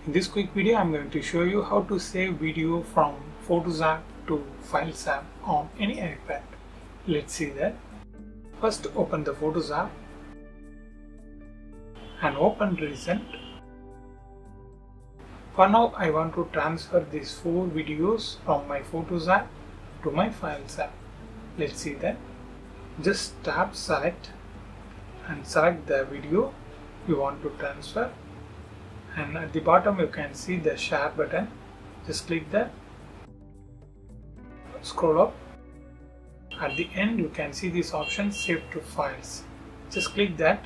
In this quick video, I'm going to show you how to save video from Photos app to Files app on any iPad. Let's see that. First, open the Photos app and open Recent. For now, I want to transfer these 4 videos from my Photos app to my Files app. Let's see that. Just tap Select and select the video you want to transfer. And at the bottom you can see the share button. Just click that. Scroll up. At the end you can see this option, save to files. Just click that.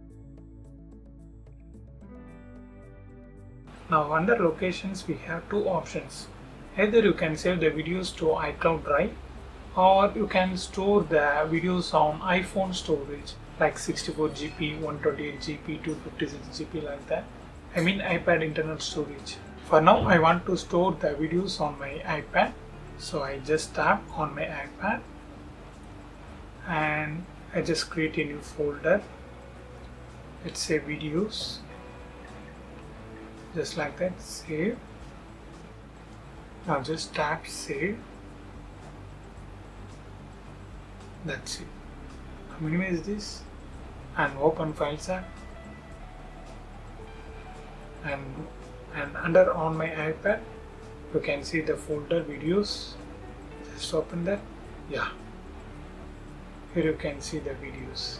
Now under locations we have 2 options. Either you can save the videos to iCloud Drive, or you can store the videos on iPhone storage like 64 GB, 128 GB, 256 GB like that. I mean iPad internal storage. For now I want to store the videos on my iPad, so I just tap on my iPad and I just create a new folder. Let's say videos, just like that. Save. Now just tap save. That's it. Now minimize this and open Files app. And under on my iPad you can see the folder videos. Just open that. Yeah, here you can see the videos.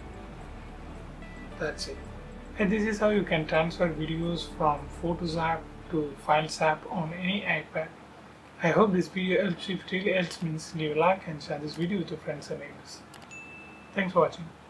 That's it. And this is how you can transfer videos from Photos app to Files app on any iPad. I hope this video helps. If it really helps, means leave a like and share this video with your friends and neighbors. Thanks for watching.